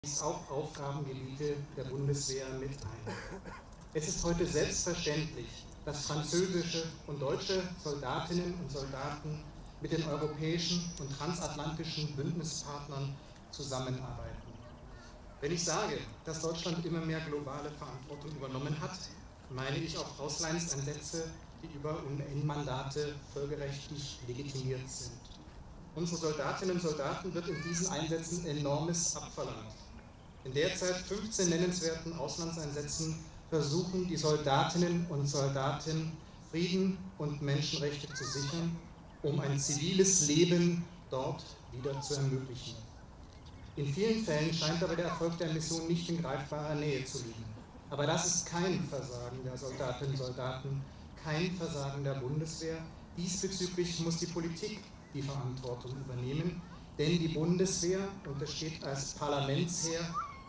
schließt auch Aufgabengebiete der Bundeswehr mit ein. Es ist heute selbstverständlich, dass französische und deutsche Soldatinnen und Soldaten mit den europäischen und transatlantischen Bündnispartnern zusammenarbeiten. Wenn ich sage, dass Deutschland immer mehr globale Verantwortung übernommen hat, meine ich auch Auslandseinsätze, die über UN-Mandate völkerrechtlich legitimiert sind. Unsere Soldatinnen und Soldaten wird in diesen Einsätzen enormes abverlangt. In derzeit 15 nennenswerten Auslandseinsätzen versuchen die Soldatinnen und Soldaten, Frieden und Menschenrechte zu sichern, um ein ziviles Leben dort wieder zu ermöglichen. In vielen Fällen scheint aber der Erfolg der Mission nicht in greifbarer Nähe zu liegen. Aber das ist kein Versagen der Soldatinnen und Soldaten, kein Versagen der Bundeswehr. Diesbezüglich muss die Politik die Verantwortung übernehmen, denn die Bundeswehr untersteht als Parlamentsheer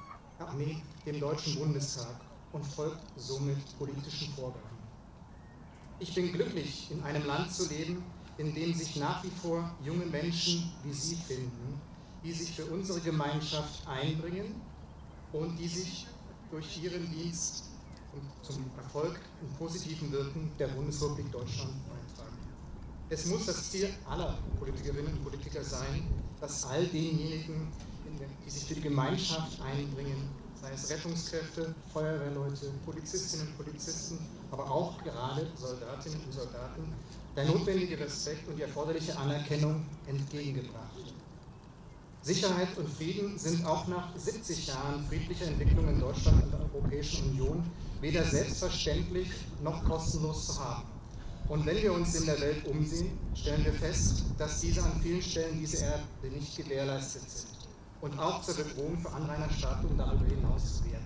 dem Deutschen Bundestag und folgt somit politischen Vorgaben. Ich bin glücklich, in einem Land zu leben, in dem sich nach wie vor junge Menschen wie Sie finden, die sich für unsere Gemeinschaft einbringen und die sich durch ihren Dienst zum Erfolg und positiven Wirken der Bundesrepublik Deutschland beitragen. Es muss das Ziel aller Politikerinnen und Politiker sein, dass all denjenigen, die sich für die Gemeinschaft einbringen, sei es Rettungskräfte, Feuerwehrleute, Polizistinnen und Polizisten, aber auch gerade Soldatinnen und Soldaten, der notwendige Respekt und die erforderliche Anerkennung entgegengebracht wird. Sicherheit und Frieden sind auch nach 70 Jahren friedlicher Entwicklung in Deutschland und der Europäischen Union weder selbstverständlich noch kostenlos zu haben. Und wenn wir uns in der Welt umsehen, stellen wir fest, dass an vielen Stellen diese Erde nicht gewährleistet sind und auch zur Bedrohung für Anrainerstaaten und darüber hinaus werden.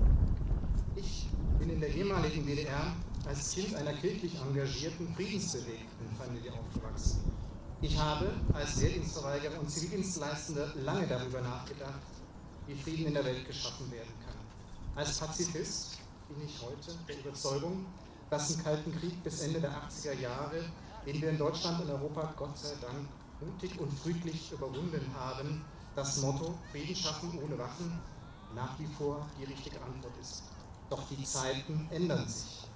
Ich bin in der ehemaligen DDR als Kind einer kirchlich engagierten, friedensbewegten Familie aufgewachsen. Ich habe als Wehrdienstverweigerer und Zivildienstleistender lange darüber nachgedacht, wie Frieden in der Welt geschaffen werden kann. Als Pazifist bin ich heute der Überzeugung, dass im Kalten Krieg bis Ende der 80er Jahre, den wir in Deutschland und Europa Gott sei Dank mutig und friedlich überwunden haben, das Motto Frieden schaffen ohne Waffen nach wie vor die richtige Antwort ist. Doch die Zeiten ändern sich.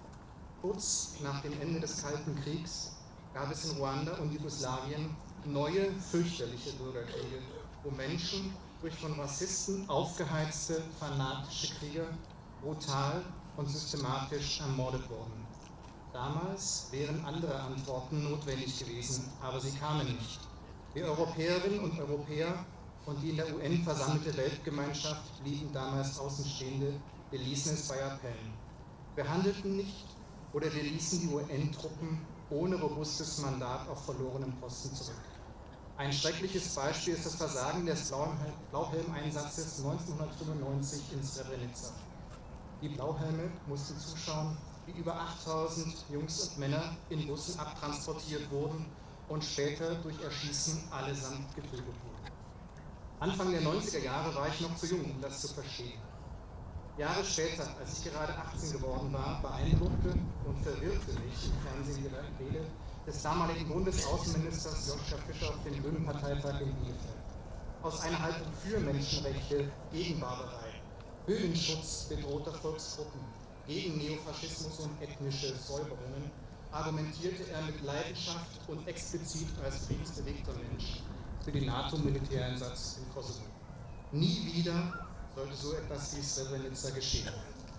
Kurz nach dem Ende des Kalten Kriegs gab es in Ruanda und Jugoslawien neue, fürchterliche Bürgerkriege, wo Menschen durch von Rassisten aufgeheizte, fanatische Krieger brutal und systematisch ermordet wurden. Damals wären andere Antworten notwendig gewesen, aber sie kamen nicht. Wir Europäerinnen und Europäer und die in der UN versammelte Weltgemeinschaft blieben damals Außenstehende, wir ließen es bei Appellen. Wir handelten nicht oder wir ließen die UN-Truppen ohne robustes Mandat auf verlorenem Posten zurück. Ein schreckliches Beispiel ist das Versagen des Blauhelmeinsatzes 1995 in Srebrenica. Die Blauhelme mussten zuschauen, wie über 8000 Jungs und Männer in Bussen abtransportiert wurden und später durch Erschießen allesamt getötet wurden. Anfang der 90er Jahre war ich noch zu jung, um das zu verstehen. Jahre später, als ich gerade 18 geworden war, beeindruckte und verwirrte mich im Fernsehen die Rede des damaligen Bundesaußenministers Joschka Fischer auf dem Grünen Parteitag in Bielefeld. Aus einer Haltung für Menschenrechte, gegen Barbarei, Höhenschutz bedrohter Volksgruppen, gegen Neofaschismus und ethnische Säuberungen argumentierte er mit Leidenschaft und explizit als friedensbewegter Mensch für den NATO-Militäreinsatz im Kosovo. Nie wieder sollte so etwas wie Srebrenica geschehen.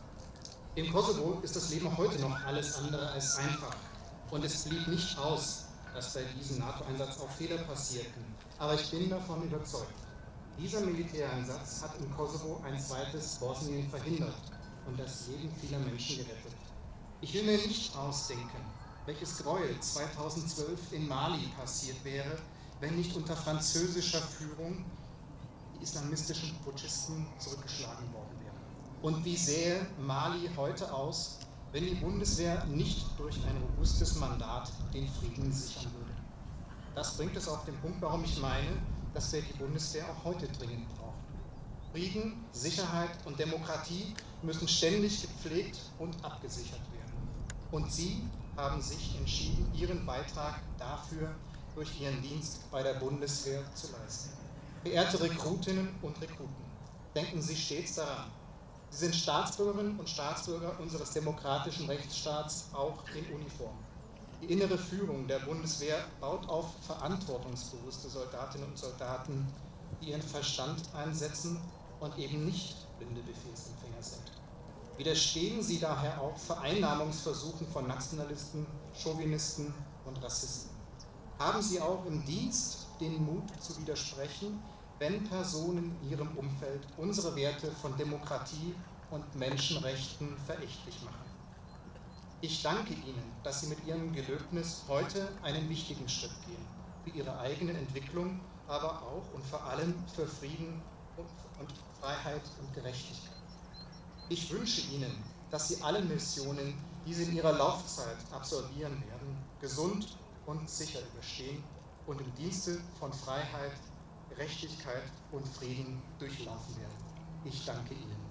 Im Kosovo ist das Leben heute noch alles andere als einfach. Und es blieb nicht aus, dass bei diesem NATO-Einsatz auch Fehler passierten. Aber ich bin davon überzeugt, dieser Militäreinsatz hat im Kosovo ein zweites Bosnien verhindert und das Leben vieler Menschen gerettet. Ich will mir nicht ausdenken, welches Gräuel 2012 in Mali passiert wäre, wenn nicht unter französischer Führung die islamistischen Putschisten zurückgeschlagen worden wären. Und wie sähe Mali heute aus, wenn die Bundeswehr nicht durch ein robustes Mandat den Frieden sichern würde? Das bringt es auf den Punkt, warum ich meine, dass wir die Bundeswehr auch heute dringend brauchen. Frieden, Sicherheit und Demokratie müssen ständig gepflegt und abgesichert werden. Und Sie haben sich entschieden, Ihren Beitrag dafür durch Ihren Dienst bei der Bundeswehr zu leisten. Verehrte Rekrutinnen und Rekruten, Denken Sie stets daran. Sie sind Staatsbürgerinnen und Staatsbürger unseres demokratischen Rechtsstaats, auch in Uniform. Die innere Führung der Bundeswehr baut auf verantwortungsbewusste Soldatinnen und Soldaten, die ihren Verstand einsetzen und eben nicht blinde Befehlsempfänger sind. Widerstehen Sie daher auch Vereinnahmungsversuchen von Nationalisten, Chauvinisten und Rassisten. Haben Sie auch im Dienst den Mut zu widersprechen, wenn Personen in Ihrem Umfeld unsere Werte von Demokratie und Menschenrechten verächtlich machen. Ich danke Ihnen, dass Sie mit Ihrem Gelöbnis heute einen wichtigen Schritt gehen, für Ihre eigene Entwicklung, aber auch und vor allem für Frieden und Freiheit und Gerechtigkeit. Ich wünsche Ihnen, dass Sie alle Missionen, die Sie in Ihrer Laufzeit absolvieren werden, gesund und sicher überstehen und im Dienste von Freiheit, Gerechtigkeit und Frieden durchlaufen werden. Ich danke Ihnen.